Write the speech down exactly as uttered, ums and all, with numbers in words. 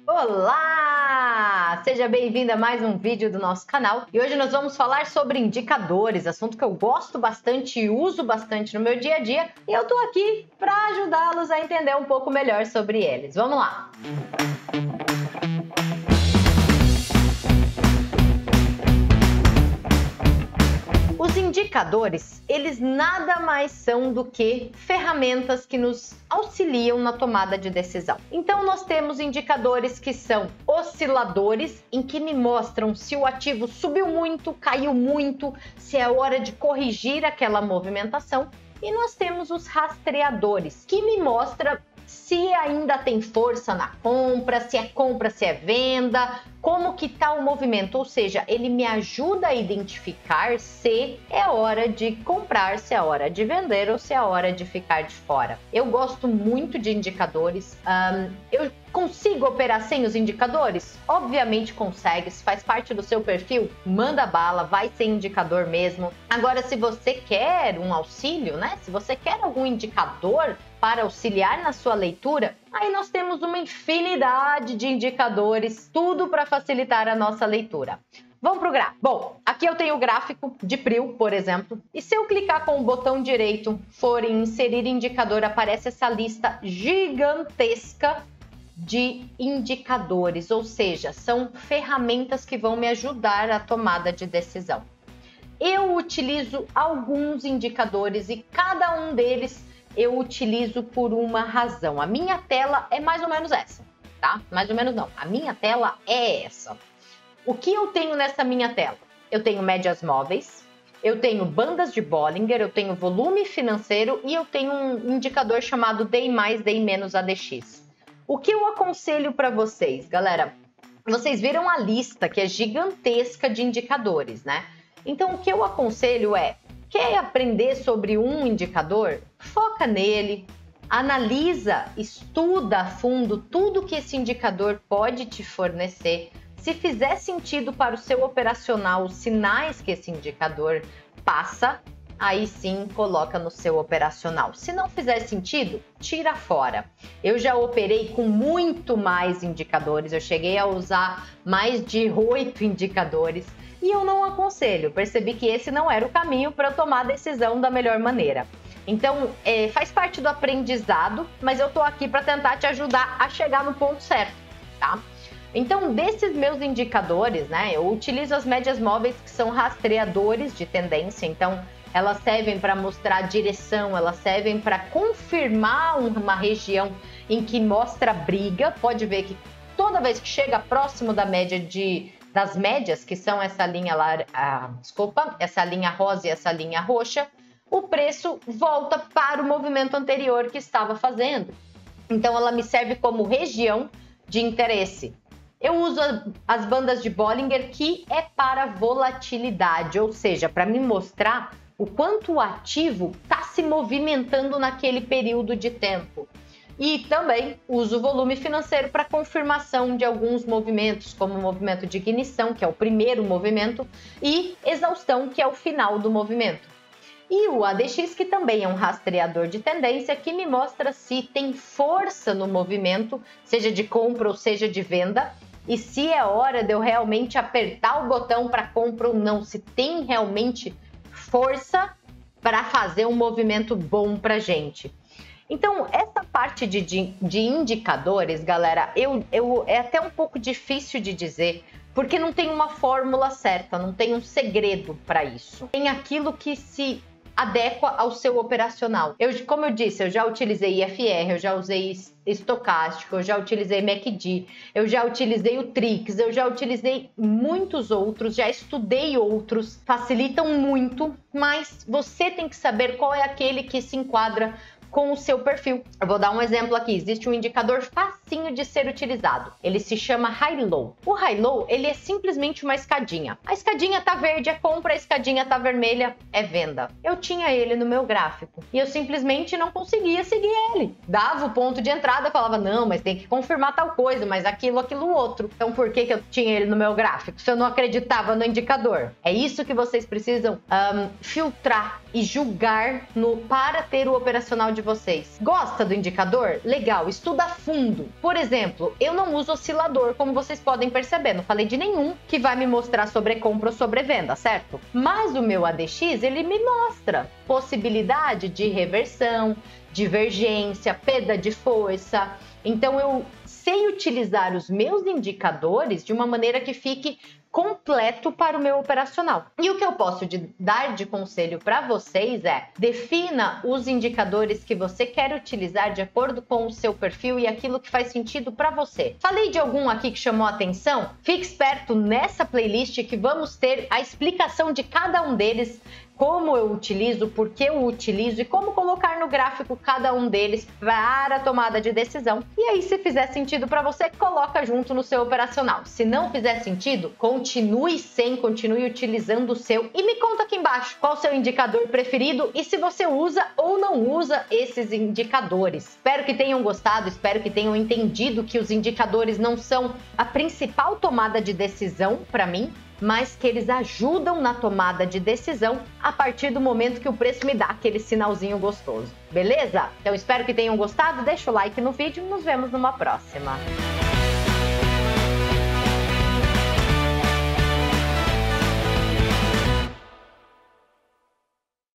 Olá! Seja bem-vindo a mais um vídeo do nosso canal. E hoje nós vamos falar sobre indicadores, assunto que eu gosto bastante e uso bastante no meu dia a dia. E eu tô aqui para ajudá-los a entender um pouco melhor sobre eles. Vamos lá! Os indicadores, eles nada mais são do que ferramentas que nos auxiliam na tomada de decisão. Então, nós temos indicadores que são osciladores, em que me mostram se o ativo subiu muito, caiu muito, se é hora de corrigir aquela movimentação. E nós temos os rastreadores, que me mostram se ainda tem força na compra, se é compra, se é venda, como que tá o movimento, ou seja, ele me ajuda a identificar se é hora de comprar, se é hora de vender ou se é hora de ficar de fora. Eu gosto muito de indicadores. Um, eu consigo operar sem os indicadores? Obviamente consegue, se faz parte do seu perfil, manda bala, vai ser indicador mesmo. Agora, se você quer um auxílio, né? Se você quer algum indicador para auxiliar na sua leitura, aí nós temos uma infinidade de indicadores, tudo para facilitar a nossa leitura. Vamos para o gráfico. Bom, aqui eu tenho o gráfico de P R I O, por exemplo, e se eu clicar com o botão direito, for em inserir indicador, aparece essa lista gigantesca de indicadores, ou seja, são ferramentas que vão me ajudar a tomada de decisão. Eu utilizo alguns indicadores e cada um deles eu utilizo por uma razão. A minha tela é mais ou menos essa, tá? Mais ou menos não. A minha tela é essa. O que eu tenho nessa minha tela? Eu tenho médias móveis, eu tenho bandas de Bollinger, eu tenho volume financeiro e eu tenho um indicador chamado D I mais, D I menos A D X. O que eu aconselho para vocês, galera? Vocês viram a lista que é gigantesca de indicadores, né? Então, o que eu aconselho é: quer aprender sobre um indicador? Foca nele, analisa, estuda a fundo tudo que esse indicador pode te fornecer. Se fizer sentido para o seu operacional, os sinais que esse indicador passa, aí sim coloca no seu operacional. Se não fizer sentido, tira fora. Eu já operei com muito mais indicadores, eu cheguei a usar mais de oito indicadores. E eu não aconselho, percebi que esse não era o caminho para eu tomar a decisão da melhor maneira. Então, é, faz parte do aprendizado, mas eu tô aqui para tentar te ajudar a chegar no ponto certo, tá? Então, desses meus indicadores, né, eu utilizo as médias móveis, que são rastreadores de tendência. Então, elas servem para mostrar direção, elas servem para confirmar uma região em que mostra briga. Pode ver que toda vez que chega próximo da média de das médias, que são essa linha lá, ah, desculpa, essa linha rosa e essa linha roxa, o preço volta para o movimento anterior que estava fazendo. Então, ela me serve como região de interesse. Eu uso as bandas de Bollinger, que é para volatilidade, ou seja, para me mostrar o quanto o ativo está se movimentando naquele período de tempo. E também uso o volume financeiro para confirmação de alguns movimentos, como o movimento de ignição, que é o primeiro movimento, e exaustão, que é o final do movimento. E o A D X, que também é um rastreador de tendência, que me mostra se tem força no movimento, seja de compra ou seja de venda, e se é hora de eu realmente apertar o botão para compra ou não, se tem realmente força para fazer um movimento bom para gente. Então, essa parte de, de, de indicadores, galera, eu, eu, é até um pouco difícil de dizer, porque não tem uma fórmula certa, não tem um segredo para isso. Tem aquilo que se adequa ao seu operacional. Eu, como eu disse, eu já utilizei I F R, eu já usei estocástico, eu já utilizei M A C D, eu já utilizei o Trix, eu já utilizei muitos outros, já estudei outros, facilitam muito, mas você tem que saber qual é aquele que se enquadra com o seu perfil. Eu vou dar um exemplo aqui. Existe um indicador facinho de ser utilizado. Ele se chama High Low. O High Low, ele é simplesmente uma escadinha. A escadinha tá verde, é compra, a escadinha tá vermelha, é venda. Eu tinha ele no meu gráfico e eu simplesmente não conseguia seguir ele. Dava o ponto de entrada, falava, não, mas tem que confirmar tal coisa, mas aquilo, aquilo outro. Então por que que eu tinha ele no meu gráfico se eu não acreditava no indicador? É isso que vocês precisam um, filtrar e julgar no, para ter o operacional de de vocês. Gosta do indicador? Legal, estuda a fundo. Por exemplo, eu não uso oscilador, como vocês podem perceber. Não falei de nenhum que vai me mostrar sobrecompra ou sobrevenda, certo? Mas o meu A D X, ele me mostra possibilidade de reversão, divergência, perda de força. Então eu sei utilizar os meus indicadores de uma maneira que fique completo para o meu operacional. E o que eu posso de, dar de conselho para vocês é: defina os indicadores que você quer utilizar de acordo com o seu perfil e aquilo que faz sentido para você. Falei de algum aqui que chamou a atenção? Fique esperto nessa playlist que vamos ter a explicação de cada um deles, como eu utilizo, por que eu utilizo e como colocar no gráfico cada um deles para a tomada de decisão. E aí, se fizer sentido para você, coloca junto no seu operacional. Se não fizer sentido, continue sem, continue utilizando o seu e me conta aqui embaixo qual o seu indicador preferido e se você usa ou não usa esses indicadores. Espero que tenham gostado, espero que tenham entendido que os indicadores não são a principal tomada de decisão para mim, mas que eles ajudam na tomada de decisão a partir do momento que o preço me dá aquele sinalzinho gostoso. Beleza? Então espero que tenham gostado, deixa o like no vídeo e nos vemos numa próxima.